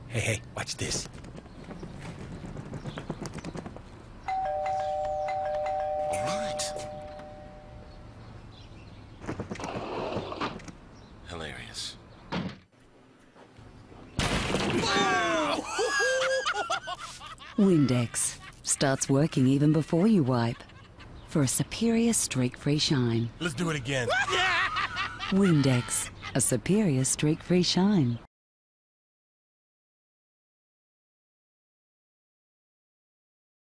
Hey, watch this. All right. Hilarious. Windex starts working even before you wipe for a superior streak-free shine. Let's do it again. Windex, a superior streak-free shine.